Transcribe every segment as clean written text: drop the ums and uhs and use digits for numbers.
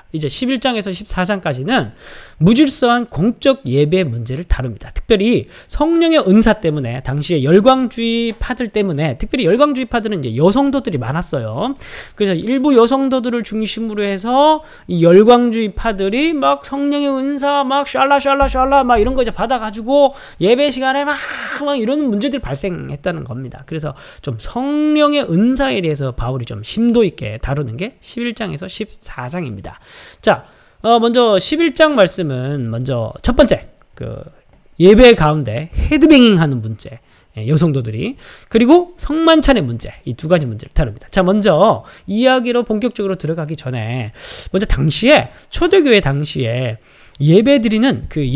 이제 11장에서 14장까지는 무질서한 공적 예배 문제를 다룹니다. 특별히 성령의 은사 때문에 당시에 열광주의파들 때문에 특별히 열광주의파들은 이제 여성도들이 많았어요. 그래서 일부 여성도들을 중심으로 해서 이 열광주의파들이 막 성령의 은사 막 샬라 막 이런 거 이제 받아가지고 예배 시간에 막 이런 문제들이 발생했다는 겁니다. 그래서 좀 성령의 은사에 대해서 바울이 좀 심도 있게 다루는 게 11장에서 14장입니다. 자, 먼저 11장 말씀은 먼저 첫 번째 예배 가운데 헤드뱅잉 하는 문제, 여성도들이, 그리고 성만찬의 문제, 이 두 가지 문제를 다룹니다. 자, 먼저 이야기로 본격적으로 들어가기 전에 먼저 초대교회 당시에 예배 드리는 그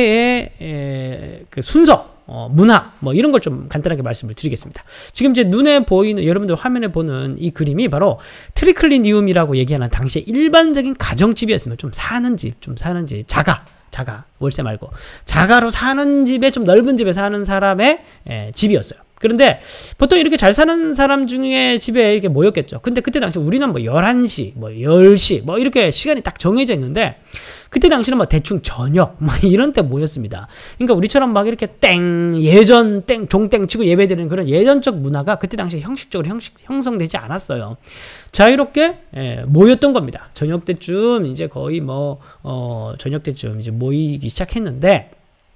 예배의 그 순서, 문화, 뭐 이런 걸 좀 간단하게 말씀을 드리겠습니다. 지금 이제 눈에 보이는, 여러분들 화면에 보는 이 그림이 바로 트리클리니움이라고 얘기하는 당시의 일반적인 가정집이었으면 좀 사는 집, 자가, 월세 말고 자가로 사는 집에, 좀 넓은 집에 사는 사람의 집이었어요. 그런데 보통 이렇게 잘 사는 사람 중에 집에 이렇게 모였겠죠. 근데 그때 당시 우리는 뭐 11시, 뭐 10시, 뭐 이렇게 시간이 딱 정해져 있는데, 그때 당시는 뭐 대충 저녁, 뭐 이런 때 모였습니다. 그러니까 우리처럼 막 이렇게 예전 종땡 치고 예배드리는 그런 예전적 문화가 그때 당시에 형식적으로 형성되지 않았어요. 자유롭게 모였던 겁니다. 저녁 때쯤 이제 거의 저녁 때쯤 이제 모이기 시작했는데,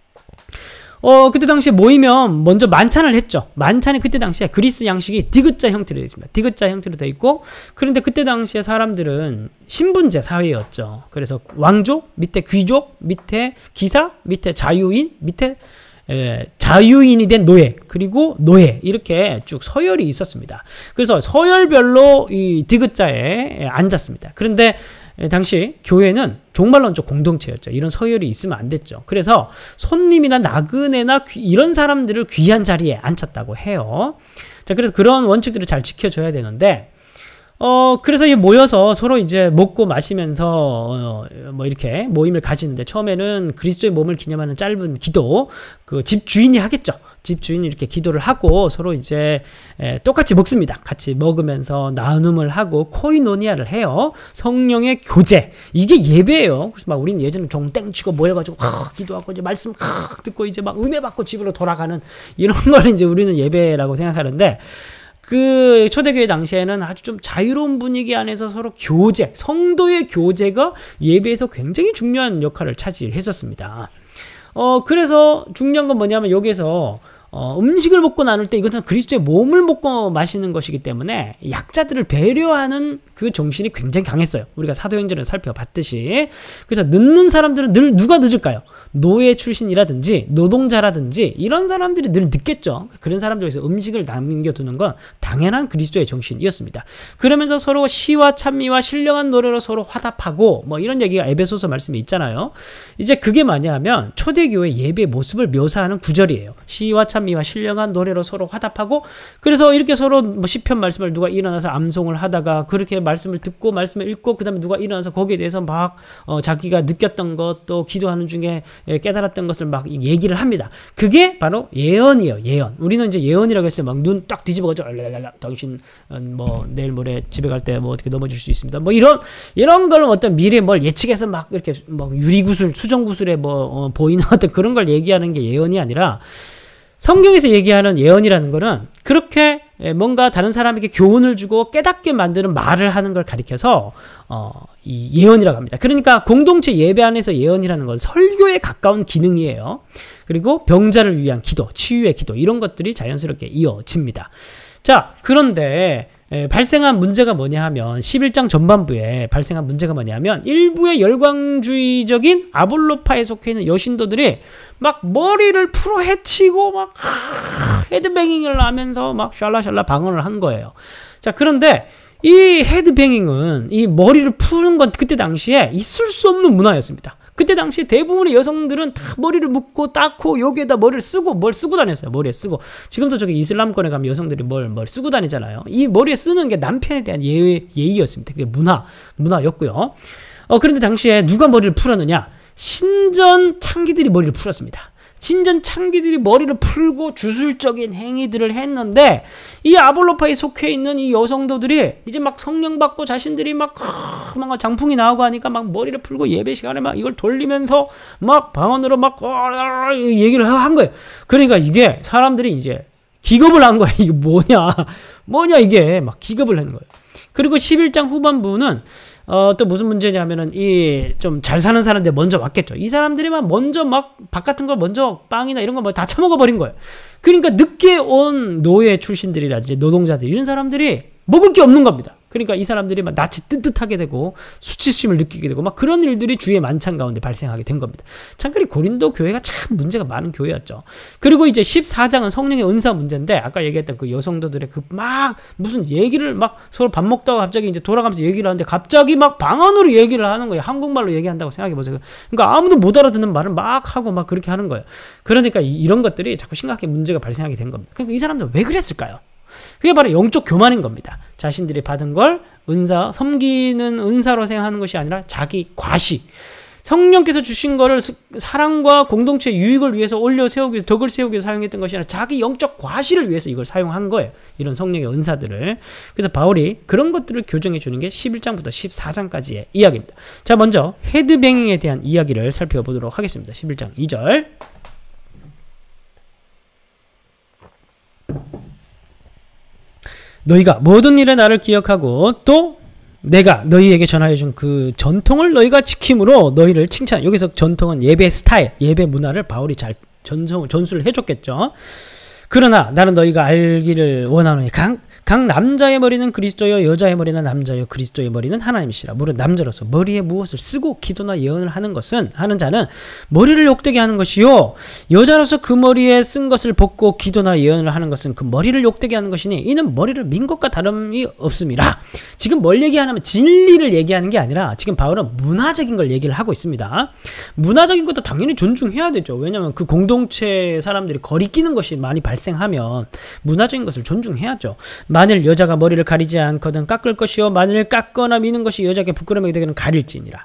그때 당시에 모이면 먼저 만찬을 했죠. 만찬이 그때 당시에 그리스 양식이 디귿자 형태로 되어 있습니다. 디귿자 형태로 되어 있고, 그런데 그때 당시에 사람들은 신분제 사회였죠. 그래서 왕족, 밑에 귀족, 밑에 기사, 밑에 자유인, 밑에 자유인이 된 노예, 그리고 노예, 이렇게 쭉 서열이 있었습니다. 그래서 서열별로 이 디귿자에 앉았습니다. 그런데 당시 교회는 종말론적 공동체였죠. 이런 서열이 있으면 안 됐죠. 그래서 손님이나 나그네나 이런 사람들을 귀한 자리에 앉혔다고 해요. 자, 그래서 그런 원칙들을 잘 지켜줘야 되는데, 그래서 모여서 서로 이제 먹고 마시면서 뭐 이렇게 모임을 가지는데, 처음에는 그리스도의 몸을 기념하는 짧은 기도, 그 집 주인이 하겠죠. 집 주인이 이렇게 기도를 하고 서로 이제 똑같이 먹습니다. 같이 먹으면서 나눔을 하고 코이노니아를 해요. 성령의 교제, 이게 예배예요. 그래서 막 우리는 예전에 종땡 치고 모여가지고 기도하고 이제 말씀 듣고 이제 막 은혜 받고 집으로 돌아가는 이런 걸 이제 우리는 예배라고 생각하는데, 그 초대교회 당시에는 아주 좀 자유로운 분위기 안에서 서로 교제, 성도의 교제가 예배에서 굉장히 중요한 역할을 차지했었습니다. 그래서 중요한 건 뭐냐면, 여기에서 음식을 먹고 나눌 때 이것은 그리스도의 몸을 먹고 마시는 것이기 때문에 약자들을 배려하는 그 정신이 굉장히 강했어요. 우리가 사도행전을 살펴봤듯이. 그래서 늦는 사람들은 늘 누가 늦을까요? 노예 출신이라든지 노동자라든지 이런 사람들이 늘 늦겠죠. 그런 사람들에서 음식을 남겨두는 건 당연한 그리스도의 정신이었습니다. 그러면서 서로 시와 찬미와 신령한 노래로 서로 화답하고, 뭐 이런 얘기가 에베소서 말씀에 있잖아요. 이제 그게 뭐냐면 초대교회 예배의 모습을 묘사하는 구절이에요. 시와 찬미와 신령한 노래로 서로 화답하고, 그래서 이렇게 서로 뭐 시편 말씀을 누가 일어나서 암송을 하다가 그렇게 말씀을 듣고 말씀을 읽고, 그 다음에 누가 일어나서 거기에 대해서 막 자기가 느꼈던 것, 또 기도하는 중에 깨달았던 것을 막 얘기를 합니다. 그게 바로 예언이에요. 예언. 우리는 이제 예언이라고 했어요. 막 눈 딱 뒤집어가지고 당신 뭐 내일 모레 집에 갈 때 뭐 어떻게 넘어질 수 있습니다. 뭐 이런 걸 어떤 미래에 뭘 예측해서 막 이렇게 막 유리구슬, 수정구슬에 뭐 보이는 어떤 그런 걸 얘기하는 게 예언이 아니라, 성경에서 얘기하는 예언이라는 거는 그렇게 뭔가 다른 사람에게 교훈을 주고 깨닫게 만드는 말을 하는 걸 가리켜서 이 예언이라고 합니다. 그러니까 공동체 예배 안에서 예언이라는 건 설교에 가까운 기능이에요. 그리고 병자를 위한 기도, 치유의 기도, 이런 것들이 자연스럽게 이어집니다. 자, 그런데 발생한 문제가 뭐냐 하면, 11장 전반부에 발생한 문제가 뭐냐 하면, 일부의 열광주의적인 아볼로파에 속해 있는 여신도들이 막 머리를 풀어 헤치고 막 헤드뱅잉을 하면서 막 샬라샬라 방언을 한 거예요. 자, 그런데 이 헤드뱅잉은, 이 머리를 푸는 건 그때 당시에 있을 수 없는 문화였습니다. 그때 당시 대부분의 여성들은 다 머리를 묶고 닦고 여기에다 머리를 쓰고 뭘 쓰고 다녔어요. 머리에 쓰고. 지금도 저기 이슬람권에 가면 여성들이 뭘 쓰고 다니잖아요. 이 머리에 쓰는 게 남편에 대한 예의였습니다. 그게 문화였고요. 그런데 당시에 누가 머리를 풀었느냐? 신전 창기들이 머리를 풀었습니다. 신전 창기들이 머리를 풀고 주술적인 행위들을 했는데 이 아볼로파에 속해 있는 이 여성도들이 이제 막 성령 받고 자신들이 막 장풍이 나오고 하니까 막 머리를 풀고 예배 시간에 막 이걸 돌리면서 막 방언으로 막 얘기를 한 거예요. 그러니까 이게 사람들이 이제 기겁을 한 거야. 이게 뭐냐 이게 막 기겁을 하는 거예요. 그리고 11장 후반부는 또 무슨 문제냐면은 이 좀 잘 사는 사람들 먼저 왔겠죠. 이 사람들이 막 먼저 막 밥 같은 걸 먼저 빵이나 이런 거 뭐 다 처먹어 버린 거예요. 그러니까 늦게 온 노예 출신들이라든지 노동자들 이런 사람들이 먹을 게 없는 겁니다. 그러니까 이 사람들이 막 낯이 뜨뜻하게 되고 수치심을 느끼게 되고 막 그런 일들이 주의 만찬 가운데 발생하게 된 겁니다. 참고로 고린도 교회가 참 문제가 많은 교회였죠. 그리고 이제 14장은 성령의 은사 문제인데 아까 얘기했던 그 여성도들의 그 막 무슨 얘기를 막 서로 밥 먹다가 갑자기 이제 돌아가면서 얘기를 하는데 갑자기 막 방언으로 얘기를 하는 거예요. 한국말로 얘기한다고 생각해 보세요. 그러니까 아무도 못 알아듣는 말을 막 하고 막 그렇게 하는 거예요. 그러니까 이런 것들이 자꾸 심각하게 문제가 발생하게 된 겁니다. 그러니까 이 사람들은 왜 그랬을까요? 그게 바로 영적 교만인 겁니다. 자신들이 받은 걸 은사, 섬기는 은사로 생각하는 것이 아니라 자기 과시. 성령께서 주신 거를 사랑과 공동체 유익을 위해서 올려 세우기, 덕을 세우기 위해서 사용했던 것이 아니라 자기 영적 과시를 위해서 이걸 사용한 거예요. 이런 성령의 은사들을. 그래서 바울이 그런 것들을 교정해 주는 게 11장부터 14장까지의 이야기입니다. 자, 먼저 헤드뱅잉에 대한 이야기를 살펴보도록 하겠습니다. 11장 2절. 너희가 모든 일에 나를 기억하고 또 내가 너희에게 전하여 준 그 전통을 너희가 지킴으로 너희를 칭찬. 여기서 전통은 예배 스타일, 예배 문화를 바울이 잘 전수를 해줬겠죠. 그러나 나는 너희가 알기를 원하노니 각 남자의 머리는 그리스도요 여자의 머리는 남자요 그리스도의 머리는 하나님이시라. 무릇 남자로서 머리에 무엇을 쓰고 기도나 예언을 하는 자는 머리를 욕되게 하는 것이요 여자로서 그 머리에 쓴 것을 벗고 기도나 예언을 하는 것은 그 머리를 욕되게 하는 것이니 이는 머리를 민 것과 다름이 없습니다. 지금 뭘 얘기하냐면 진리를 얘기하는 게 아니라 지금 바울은 문화적인 걸 얘기를 하고 있습니다. 문화적인 것도 당연히 존중해야 되죠. 왜냐하면 그 공동체 사람들이 거리끼는 것이 많이 발생하면 문화적인 것을 존중해야죠. 만일 여자가 머리를 가리지 않거든 깎을 것이요 만일 깎거나 미는 것이 여자에게 부끄러움이 되기는 가릴지니라.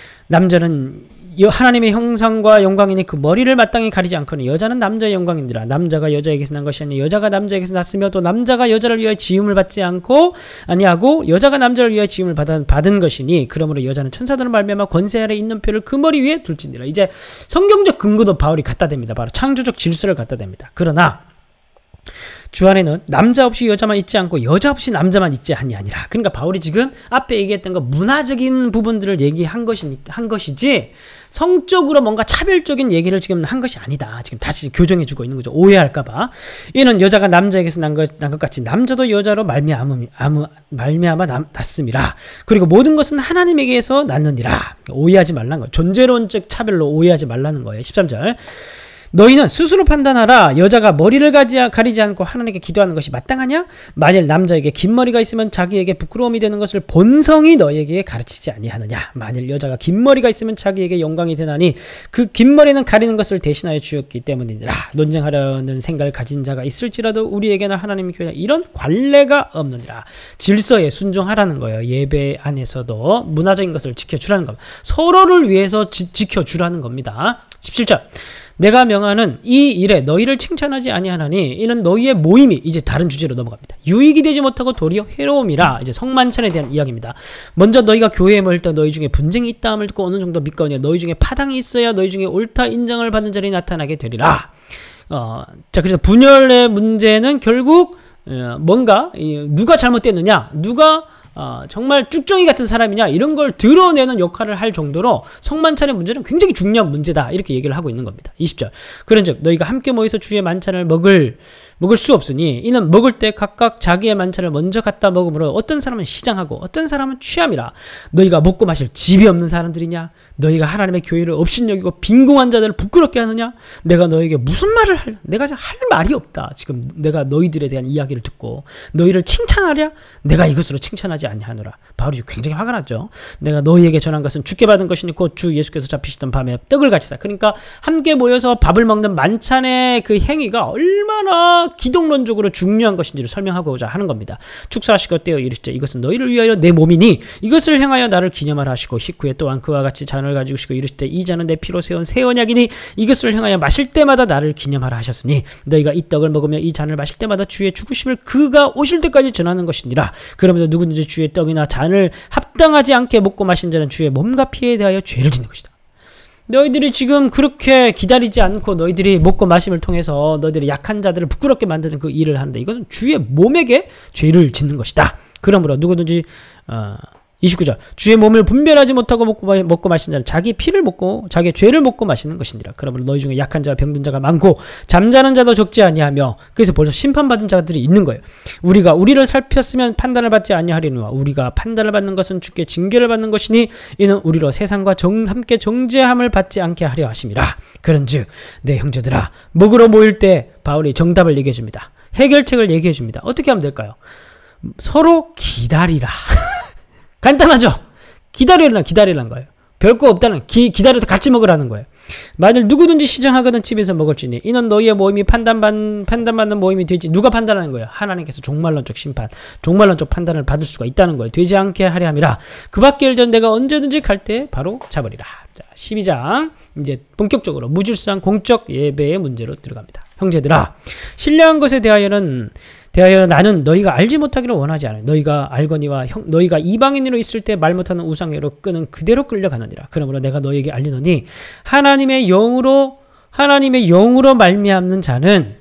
남자는 하나님의 형상과 영광이니 그 머리를 마땅히 가리지 않거니 여자는 남자의 영광이니라. 남자가 여자에게서 난 것이 아니라 여자가 남자에게서 났으며 또 남자가 여자를 위하여 지음을 받지 아니하고 여자가 남자를 위하여 지음을 받은 것이니 그러므로 여자는 천사들을 말미암아 권세 아래 있는 표를 그 머리 위에 둘지니라. 이제 성경적 근거도 바울이 갖다 댑니다. 바로 창조적 질서를 갖다 댑니다. 그러나 주 안에는 남자 없이 여자만 있지 않고 여자 없이 남자만 있지 아니하니라. 그러니까 바울이 지금 앞에 얘기했던 거 문화적인 부분들을 얘기한 것이지 성적으로 뭔가 차별적인 얘기를 지금 한 것이 아니다. 지금 다시 교정해주고 있는 거죠. 오해할까봐. 이는 여자가 남자에게서 난 것 같이 남자도 여자로 말미암아 났음이라. 그리고 모든 것은 하나님에게서 났느니라. 오해하지 말라는 거예요. 존재론적 차별로 오해하지 말라는 거예요. 13절. 너희는 스스로 판단하라. 여자가 머리를 가리지 않고 하나님께 기도하는 것이 마땅하냐? 만일 남자에게 긴 머리가 있으면 자기에게 부끄러움이 되는 것을 본성이 너희에게 가르치지 아니하느냐? 만일 여자가 긴 머리가 있으면 자기에게 영광이 되나니 그 긴 머리는 가리는 것을 대신하여 주었기 때문이니라. 논쟁하려는 생각을 가진 자가 있을지라도 우리에게는 하나님의 교회 이런 관례가 없느니라. 질서에 순종하라는 거예요. 예배 안에서도 문화적인 것을 지켜주라는 겁니다. 서로를 위해서 지켜주라는 겁니다. 17절. 내가 명하는 이 일에 너희를 칭찬하지 아니하나니 이는 너희의 모임이 이제 다른 주제로 넘어갑니다. 유익이 되지 못하고 도리어 해로움이라. 이제 성만찬에 대한 이야기입니다. 먼저 너희가 교회에 모일 때 너희 중에 분쟁이 있다함을 듣고 어느 정도 믿거냐. 너희 중에 파당이 있어야 너희 중에 옳다 인정을 받는 자리 나타나게 되리라. 자, 그래서 분열의 문제는 결국 뭔가 누가 잘못됐느냐, 누가 정말 쭉정이 같은 사람이냐 이런 걸 드러내는 역할을 할 정도로 성만찬의 문제는 굉장히 중요한 문제다 이렇게 얘기를 하고 있는 겁니다. 20절. 그런즉 너희가 함께 모여서 주의 만찬을 먹을 수 없으니 이는 먹을 때 각각 자기의 만찬을 먼저 갖다 먹으므로 어떤 사람은 시장하고 어떤 사람은 취함이라. 너희가 먹고 마실 집이 없는 사람들이냐? 너희가 하나님의 교회를 업신여기고 빈궁한 자들을 부끄럽게 하느냐? 내가 너에게 무슨 말을 하려? 내가 할 말이 없다. 지금 내가 너희들에 대한 이야기를 듣고 너희를 칭찬하랴? 내가 이것으로 칭찬하지 하지 아니하노라. 바울이 굉장히 화가 났죠. 내가 너희에게 전한 것은 주께 받은 것이니 곧 주 예수께서 잡히시던 밤에 떡을 같이 사. 그러니까 함께 모여서 밥을 먹는 만찬의 그 행위가 얼마나 기독론적으로 중요한 것인지를 설명하고자 하는 겁니다. 축사하시고 떼어 이르시되 이것은 너희를 위하여 내 몸이니 이것을 행하여 나를 기념하라 하시고 식후에 또한 그와 같이 잔을 가지고 이르시되 이 잔은 내 피로 세운 새 언약이니 이것을 행하여 마실 때마다 나를 기념하라 하셨으니 너희가 이 떡을 먹으며 이 잔을 마실 때마다 주의 죽으심을 그가 오실 때까지 전하는 것이니라. 그러면서 누구든지 주의 떡이나 잔을 합당하지 않게 먹고 마신 자는 주의 몸과 피에 대하여 죄를 짓는 것이다. 너희들이 지금 그렇게 기다리지 않고 너희들이 먹고 마심을 통해서 너희들이 약한 자들을 부끄럽게 만드는 그 일을 하는데 이것은 주의 몸에게 죄를 짓는 것이다. 그러므로 누구든지 29절 주의 몸을 분별하지 못하고 먹고 마신 자는 자기 피를 먹고 자기의 죄를 먹고 마시는 것이니라. 그러므로 너희 중에 약한 자와 병든 자가 많고 잠자는 자도 적지 아니하며 그래서 벌써 심판받은 자들이 있는 거예요. 우리가 우리를 살폈으면 판단을 받지 아니하리니와 우리가 판단을 받는 것은 주께 징계를 받는 것이니 이는 우리로 세상과 함께 정죄함을 받지 않게 하려 하심이라. 그런즉 내 형제들아 먹으러 모일 때 바울이 정답을 얘기해 줍니다. 해결책을 얘기해 줍니다. 어떻게 하면 될까요? 서로 기다리라. 간단하죠? 기다리라는 거예요. 별거 없다는, 기다려서 같이 먹으라는 거예요. 만일 누구든지 시정하거든 집에서 먹을지니 이는 너희의 모임이 판단받는 모임이 되지. 누가 판단하는 거예요? 하나님께서 종말론적 심판, 종말론적 판단을 받을 수가 있다는 거예요. 되지 않게 하려 함이라. 그 밖에 일전 내가 언제든지 갈 때 바로 잡으리라. 자, 12장 이제 본격적으로 무질서한 공적 예배의 문제로 들어갑니다. 형제들아, 신뢰한 것에 대하여 나는 너희가 알지 못하기를 원하지 않아요. 너희가 알거니와 너희가 이방인으로 있을 때 말 못하는 우상으로 끄는 그대로 끌려가느니라. 그러므로 내가 너희에게 알리노니 하나님의 영으로 말미암는 자는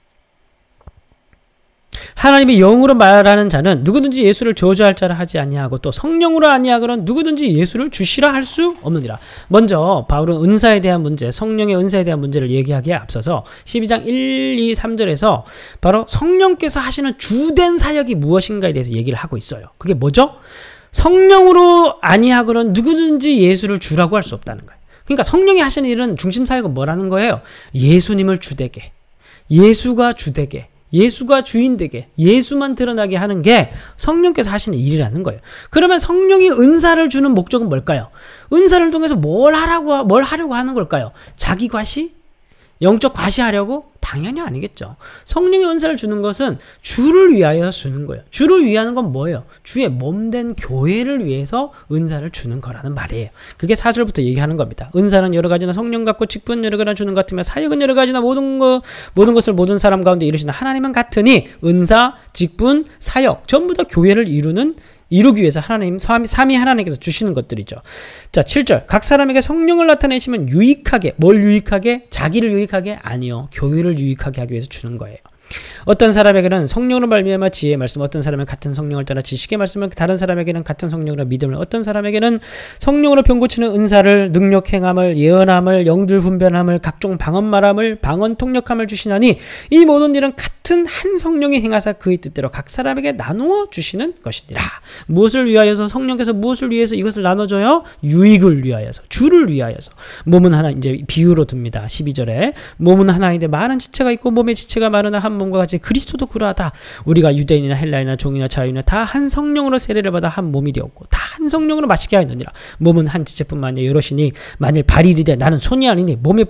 하나님의 영으로 말하는 자는 누구든지 예수를 저주할 자라 하지 아니하고 또 성령으로 아니하거든 누구든지 예수를 주시라 할 수 없느니라. 먼저 바울은 은사에 대한 문제, 성령의 은사에 대한 문제를 얘기하기에 앞서서 12장 1, 2, 3절에서 바로 성령께서 하시는 주된 사역이 무엇인가에 대해서 얘기를 하고 있어요. 그게 뭐죠? 성령으로 아니하거든 누구든지 예수를 주라고 할 수 없다는 거예요. 그러니까 성령이 하시는 일은 중심 사역은 뭐라는 거예요? 예수님을 주되게, 예수가 주되게, 예수가 주인되게, 예수만 드러나게 하는 게 성령께서 하시는 일이라는 거예요. 그러면 성령이 은사를 주는 목적은 뭘까요? 은사를 통해서 뭘 하려고 하는 걸까요? 자기 과시? 영적 과시하려고? 당연히 아니겠죠. 성령의 은사를 주는 것은 주를 위하여 주는 거예요. 주를 위하는 건 뭐예요? 주의 몸된 교회를 위해서 은사를 주는 거라는 말이에요. 그게 4절부터 얘기하는 겁니다. 은사는 여러 가지나 성령 같고 직분은 여러 가지나 주는 것 같으며 사역은 여러 가지나 모든 것을 모든 사람 가운데 이루시는 하나님은 같으니 은사, 직분, 사역 전부 다 교회를 이루기 위해서 하나님, 삼위 하나님께서 주시는 것들이죠. 자, 7절. 각 사람에게 성령을 나타내시면 유익하게, 뭘 유익하게? 자기를 유익하게? 아니요. 교회를 유익하게 하기 위해서 주는 거예요. 어떤 사람에게는 성령으로 말미암아 지혜의 말씀, 어떤 사람은 같은 성령을 따라 지식의 말씀을, 다른 사람에게는 같은 성령으로 믿음을, 어떤 사람에게는 성령으로 병 고치는 은사를, 능력 행함을, 예언함을, 영들 분별함을, 각종 방언 말함을, 방언 통역함을 주시나니 이 모든 일은 같은 한 성령이 행하사 그의 뜻대로 각 사람에게 나누어 주시는 것이니라. 무엇을 위하여서? 성령께서 무엇을 위해서 이것을 나눠줘요? 유익을 위하여서, 주를 위하여서. 몸은 하나, 이제 비유로 듭니다. 12절에 몸은 하나인데 많은 지체가 있고 몸의 지체가 많으나 한 몸과 같이 그리스도도 그러하다. 우리가 유대인이나 헬라이나 종이나 자유나 다 한 성령으로 세례를 받아 한 몸이 되었고 다 한 성령으로 마시게 하였느니라. 몸은 한 지체뿐만 아니라 여럿이니 만일 발이 이르되 나는 손이 아니니 몸에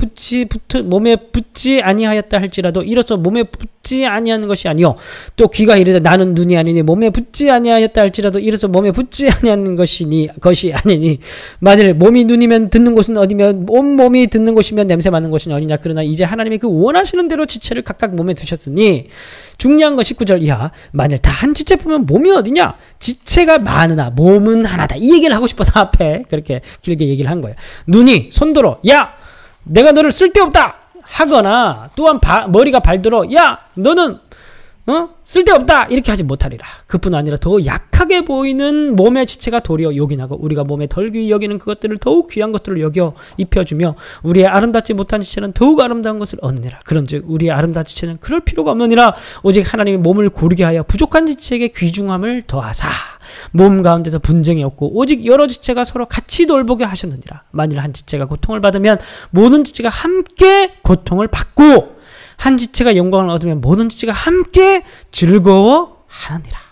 붙지 아니하였다 할지라도 이로써 몸에 붙지 아니하는 것이 아니요 또 귀가 이르되 나는 눈이 아니니 몸에 붙지 아니하였다 할지라도 이로써 몸에 붙지 아니하는 것이 아니니 만일 몸이 눈이면 듣는 곳은 어디며 온 몸이 듣는 곳이면 냄새 맡는 곳은 어디냐. 그러나 이제 하나님이 그 원하시는 대로 지체를 각각 몸에 두셨으니 중요한 건 19절 이하. 만일 다 한 지체 보면 몸이 어디냐? 지체가 많으나 몸은 하나다. 이 얘기를 하고 싶어서 앞에 그렇게 길게 얘기를 한 거예요. 눈이 손들어 야 내가 너를 쓸데없다 하거나 또한 머리가 발들어 야 너는 쓸데없다 이렇게 하지 못하리라. 그뿐 아니라 더 약하게 보이는 몸의 지체가 도리어 요긴하고 우리가 몸에 덜 귀히 여기는 그것들을 더욱 귀한 것들을 여겨 입혀주며 우리의 아름답지 못한 지체는 더욱 아름다운 것을 얻느니라. 그런즉 우리의 아름다운 지체는 그럴 필요가 없느니라. 오직 하나님이 몸을 고르게 하여 부족한 지체에게 귀중함을 더하사 몸 가운데서 분쟁이 없고 오직 여러 지체가 서로 같이 돌보게 하셨느니라. 만일 한 지체가 고통을 받으면 모든 지체가 함께 고통을 받고 한 지체가 영광을 얻으면 모든 지체가 함께 즐거워하느니라.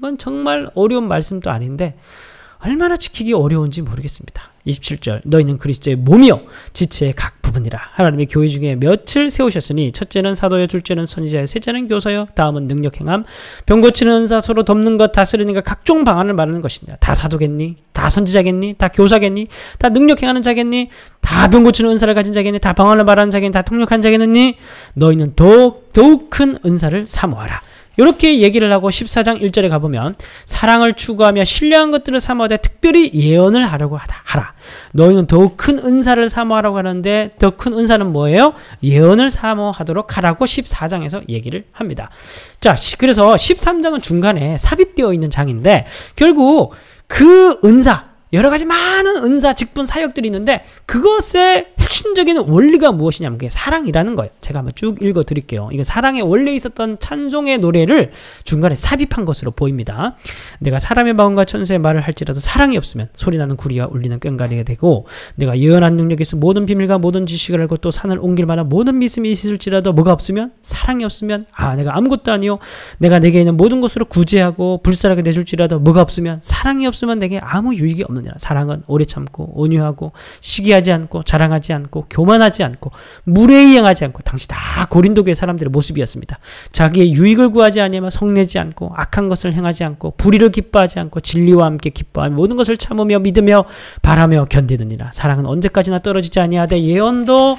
이건 정말 어려운 말씀도 아닌데 얼마나 지키기 어려운지 모르겠습니다. 27절 너희는 그리스도의 몸이요 지체의 각 부분이라. 하나님의 교회 중에 몇을 세우셨으니 첫째는 사도요, 둘째는 선지자요, 셋째는 교사요, 다음은 능력 행함, 병 고치는 은사, 서로 돕는 것, 다스리는 것, 각종 방안을 말하는 것이냐. 다 사도겠니? 다 선지자겠니? 다 교사겠니? 다 능력 행하는 자겠니? 다 병 고치는 은사를 가진 자겠니? 다 방언을 말하는 자겠니? 다 통역한 자겠니? 너희는 더욱 큰 은사를 사모하라. 이렇게 얘기를 하고 14장 1절에 가보면 사랑을 추구하며 신령한 것들을 사모하되 특별히 예언을 하려고 하라. 너희는 더욱 큰 은사를 사모하라고 하는데 더 큰 은사는 뭐예요? 예언을 사모하도록 하라고 14장에서 얘기를 합니다. 자, 그래서 13장은 중간에 삽입되어 있는 장인데 결국 그 은사, 여러 가지 많은 은사, 직분, 사역들이 있는데 그것의 핵심적인 원리가 무엇이냐면 그게 사랑이라는 거예요. 제가 한번 쭉 읽어드릴게요. 이게 사랑에 원래 있었던 찬송의 노래를 중간에 삽입한 것으로 보입니다. 내가 사람의 마음과 천사의 말을 할지라도 사랑이 없으면 소리나는 구리와 울리는 꽹과리가 되고 내가 예언한 능력이 있어 모든 비밀과 모든 지식을 알고 또 산을 옮길 만한 모든 믿음이 있을지라도 뭐가 없으면 사랑이 없으면 내가 아무것도 아니요 내가 내게 있는 모든 것으로 구제하고 불살하게 내줄지라도 뭐가 없으면 사랑이 없으면 내게 아무 유익이 없느니라. 사랑은 오래 참고 온유하고 시기하지 않고 자랑하지 않고 교만하지 않고 무례이행하지 않고 당시 다 고린도 교회 사람들의 모습이었습니다. 자기의 유익을 구하지 아니하며 성내지 않고 악한 것을 행하지 않고 불의를 기뻐하지 않고 진리와 함께 기뻐하며 모든 것을 참으며 믿으며 바라며 견디느니라. 사랑은 언제까지나 떨어지지 아니하되 예언도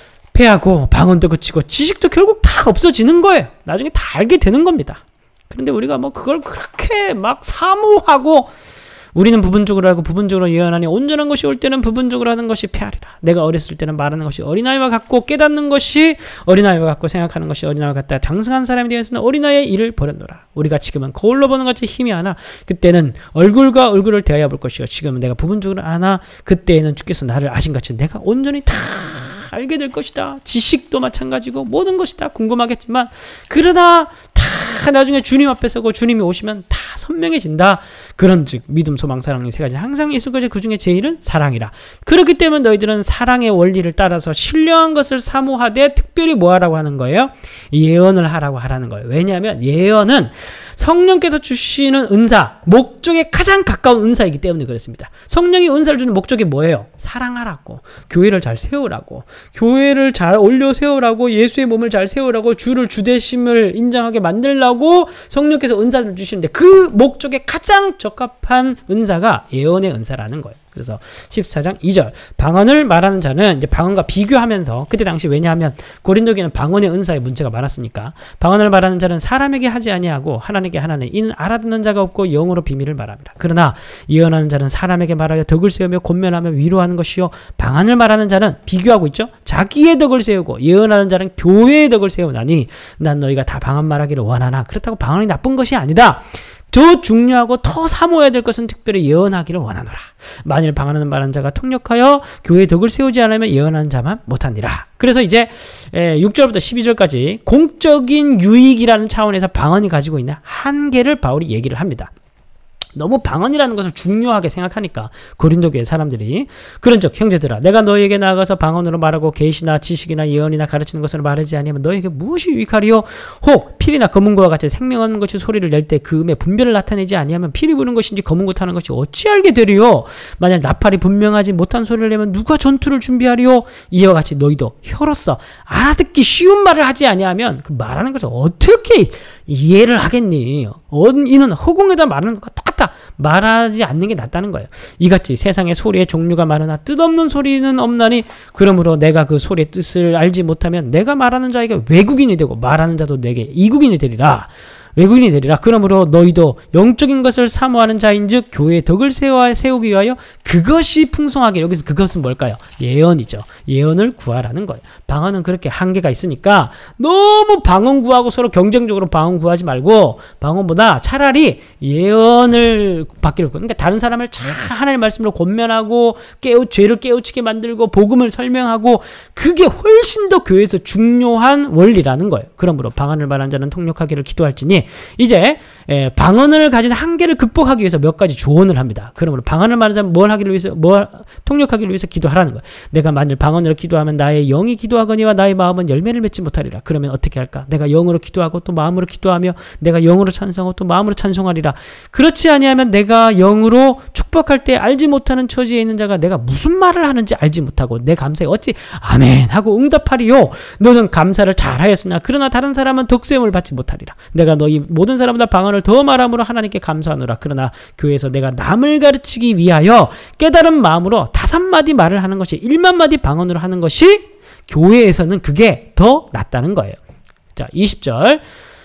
패하고 방언도 그치고 지식도 결국 다 없어지는 거예요. 나중에 다 알게 되는 겁니다. 그런데 우리가 그걸 그렇게 막 사모하고 우리는 부분적으로 하고 부분적으로 예언하니 온전한 것이 올 때는 부분적으로 하는 것이 패하리라. 내가 어렸을 때는 말하는 것이 어린아이와 같고 깨닫는 것이 어린아이와 같고 생각하는 것이 어린아이와 같다. 장성한 사람에 대해서는 어린아이의 일을 버렸노라. 우리가 지금은 거울로 보는 것이 힘이 하나 그때는 얼굴과 얼굴을 대하여 볼 것이요 지금은 내가 부분적으로 아나 그때에는 주께서 나를 아신같이 내가 온전히 다 알게 될 것이다. 지식도 마찬가지고 모든 것이 다 궁금하겠지만 그러나 다 나중에 주님 앞에 서고 주님이 오시면 다 선명해진다. 그런즉 믿음, 소망, 사랑 이 세 가지 항상 있을 것이 그 중에 제일은 사랑이라. 그렇기 때문에 너희들은 사랑의 원리를 따라서 신령한 것을 사모하되 특별히 뭐 하라고 하는 거예요? 예언을 하라고 하라는 거예요. 왜냐하면 예언은 성령께서 주시는 은사, 목적에 가장 가까운 은사이기 때문에 그렇습니다. 성령이 은사를 주는 목적이 뭐예요? 사랑하라고, 교회를 잘 세우라고, 교회를 잘 올려 세우라고, 예수의 몸을 잘 세우라고, 주를 주되심을 인정하게 만들라고 성령께서 은사를 주시는데 그 목적에 가장 적합한 은사가 예언의 은사라는 거예요. 그래서 14장 2절 방언을 말하는 자는 이제 방언과 비교하면서 그때 당시 왜냐하면 고린도교는 방언의 은사에 문제가 많았으니까 방언을 말하는 자는 사람에게 하지 아니하고 하나님께 하나니 이는 알아듣는 자가 없고 영으로 비밀을 말합니다. 그러나 예언하는 자는 사람에게 말하여 덕을 세우며 권면하며 위로하는 것이요 방언을 말하는 자는 비교하고 있죠. 자기의 덕을 세우고 예언하는 자는 교회의 덕을 세우나니 난 너희가 다 방언 말하기를 원하나 그렇다고 방언이 나쁜 것이 아니다. 더 중요하고 더 사모해야 될 것은 특별히 예언하기를 원하노라. 만일 방언하는 말하는 자가 통역하여 교회의 덕을 세우지 않으면 예언하는 자만 못하니라. 그래서 이제 6절부터 12절까지 공적인 유익이라는 차원에서 방언이 가지고 있는 한계를 바울이 얘기를 합니다. 너무 방언이라는 것을 중요하게 생각하니까 고린도 교회 사람들이 그런즉 형제들아 내가 너희에게 나아가서 방언으로 말하고 계시나 지식이나 예언이나 가르치는 것을 말하지 아니하면 너희에게 무엇이 유익하리요? 혹 필이나 검은고와 같이 생명 없는 것이 소리를 낼 때 그 음의 분별을 나타내지 아니하면 필이 부는 것인지 검은고 타는 것이 어찌 알게 되리요? 만약 나팔이 분명하지 못한 소리를 내면 누가 전투를 준비하리요? 이와 같이 너희도 혀로서 알아듣기 쉬운 말을 하지 아니하면 그 말하는 것을 어떻게 이해를 하겠니? 이는 허공에다 말하는 것과 똑같다. 말하지 않는 게 낫다는 거예요. 이같이 세상에 소리의 종류가 많으나 뜻없는 소리는 없나니 그러므로 내가 그 소리의 뜻을 알지 못하면 내가 말하는 자에게 외국인이 되고 말하는 자도 내게 이국인이 되리라. 외국인이 되리라. 그러므로 너희도 영적인 것을 사모하는 자인즉 교회의 덕을 세우기 위하여 그것이 풍성하게 여기서 그것은 뭘까요? 예언이죠. 예언을 구하라는 거예요. 방언은 그렇게 한계가 있으니까 너무 방언 구하고 서로 경쟁적으로 방언 구하지 말고 방언보다 차라리 예언을 받기를 그러니까 다른 사람을 잘 하나님의 말씀으로 권면하고 죄를 깨우치게 만들고 복음을 설명하고 그게 훨씬 더 교회에서 중요한 원리라는 거예요. 그러므로 방언을 말한 자는 통역하기를 기도할지니 하시니 이제 방언을 가진 한계를 극복하기 위해서 몇 가지 조언을 합니다. 그러므로 방언을 말하자면 통역하기를 위해서 기도하라는 거예요. 내가 만일 방언으로 기도하면 나의 영이 기도하거니와 나의 마음은 열매를 맺지 못하리라. 그러면 어떻게 할까? 내가 영으로 기도하고 또 마음으로 기도하며 내가 영으로 찬송하고 또 마음으로 찬송하리라. 그렇지 아니하면 내가 영으로 축복할 때 알지 못하는 처지에 있는 자가 내가 무슨 말을 하는지 알지 못하고 내 감사에 어찌 아멘 하고 응답하리요. 너는 감사를 잘하였으나 그러나 다른 사람은 덕세움을 받지 못하리라. 내가 너희 모든 사람보다 방언을 더 말함으로 하나님께 감사하노라. 그러나 교회에서 내가 남을 가르치기 위하여 깨달은 마음으로 5마디 말을 하는 것이 1만 마디 방언으로 하는 것이 교회에서는 그게 더 낫다는 거예요. 자, 20절.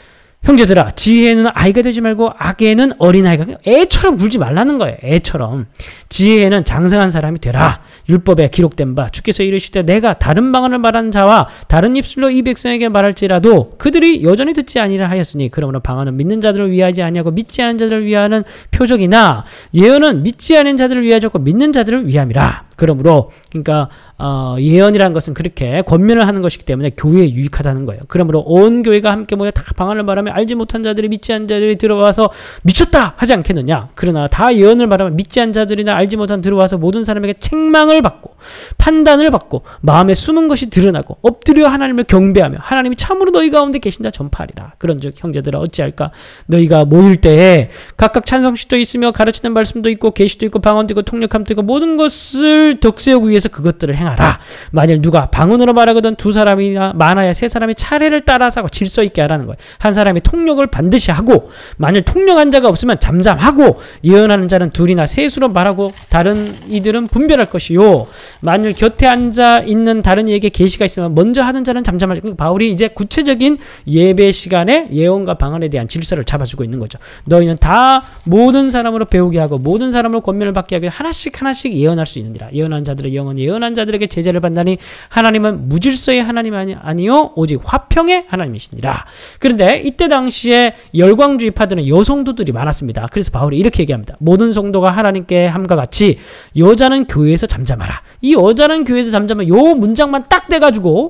형제들아, 지혜에는 아이가 되지 말고 악에는 어린아이가, 애처럼 굴지 말라는 거예요. 애처럼. 지혜에는 장성한 사람이 되라. 율법에 기록된 바 주께서 이르시되 내가 다른 방언을 말하는 자와 다른 입술로 이 백성에게 말할지라도 그들이 여전히 듣지 아니라 하였으니 그러므로 방언은 믿는 자들을 위하지 아니하고 믿지 않은 자들을 위하는 표적이나 예언은 믿지 않은 자들을 위하였고 믿는 자들을 위함이라. 그러므로 그러니까 예언이라는 것은 그렇게 권면을 하는 것이기 때문에 교회에 유익하다는 거예요. 그러므로 온 교회가 함께 모여 다 방언을 말하면 알지 못한 자들이 믿지 않은 자들이 들어와서 미쳤다 하지 않겠느냐. 그러나 다 예언을 말하면 믿지 않은 자들이나 알지 못한 들어와서 모든 사람에게 책망을 받고 판단을 받고 마음에 숨은 것이 드러나고 엎드려 하나님을 경배하며 하나님이 참으로 너희 가운데 계신다 전파하리라. 그런즉 형제들아 어찌할까? 너희가 모일 때에 각각 찬송식도 있으며 가르치는 말씀도 있고 계시도 있고 방언도 있고 통역함도 있고 모든 것을 덕세우기 위해서 그것들을 행하라. 만일 누가 방언으로 말하거든 2사람이나 많아야 3사람이 차례를 따라서 하고 질서 있게 하라는 거예요. 한 사람이 통역을 반드시 하고 만일 통역한 자가 없으면 잠잠하고 예언하는 자는 2이나 3수로 말하고 다른 이들은 분별할 것이요. 만일 곁에 앉아 있는 다른 이에게 계시가 있으면 먼저 하는 자는 잠잠할. 그러니까 바울이 이제 구체적인 예배 시간에 예언과 방언에 대한 질서를 잡아주고 있는 거죠. 너희는 다 모든 사람으로 배우게 하고 모든 사람으로 권면을 받게 하고 하나씩 예언할 수 있느니라. 예언한 자들의 영은 예언한 자들에게 제재를 받나니 하나님은 무질서의 하나님이 아니요 오직 화평의 하나님이시니라. 그런데 이때 당시에 열광주의파들은 여성도들이 많았습니다. 그래서 바울이 이렇게 얘기합니다. 모든 성도가 하나님께 함과 같이 여자는 교회에서 잠잠하라. 이 여자는 교회에서 잠잠하면 요 문장만 딱 대가지고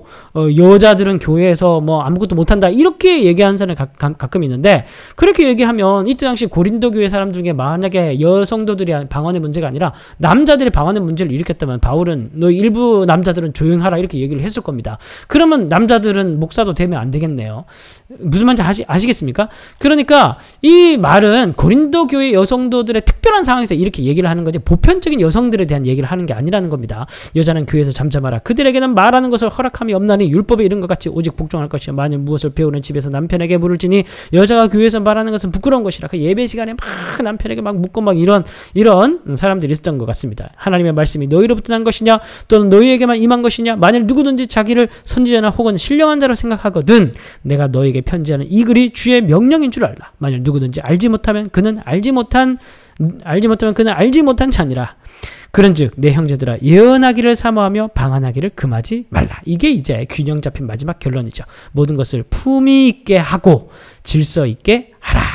여자들은 교회에서 뭐 아무것도 못한다 이렇게 얘기하는 사람이 가끔 있는데 그렇게 얘기하면 이때 당시 고린도 교회 사람 중에 만약에 여성도들이 방언의 문제가 아니라 남자들이 방언의 문제를 일으켰다면 바울은 너 일부 남자들은 조용하라 이렇게 얘기를 했을 겁니다. 그러면 남자들은 목사도 되면 안 되겠네요. 무슨 말인지 아시겠습니까? 그러니까 이 말은 고린도 교회 여성도들의 특별한 상황에서 이렇게 얘기를 하는 거지 보편적인 여성들에 대한 얘기를 하는 게 아니라는 겁니다. 여자는 교회에서 잠잠하라. 그들에게는 말하는 것을 허락함이 없나니 율법에 이른 것 같이 오직 복종할 것이요 만일 무엇을 배우는 집에서 남편에게 물을 지니 여자가 교회에서 말하는 것은 부끄러운 것이라. 그 예배 시간에 막 남편에게 막 묻고 막 이런 사람들이 있었던 것 같습니다. 하나님의 말씀이 너희로부터 난 것이냐 또는 너희에게만 임한 것이냐. 만일 누구든지 자기를 선지자나 혹은 신령한 자로 생각하거든 내가 너희에게 편지하는 이 글이 주의 명령인 줄 알라. 만일 누구든지 알지 못하면 그는 알지 못한 자니라. 그런즉 내 형제들아 예언하기를 사모하며 방언하기를 금하지 말라. 이게 이제 균형 잡힌 마지막 결론이죠. 모든 것을 품위 있게 하고 질서 있게 하라.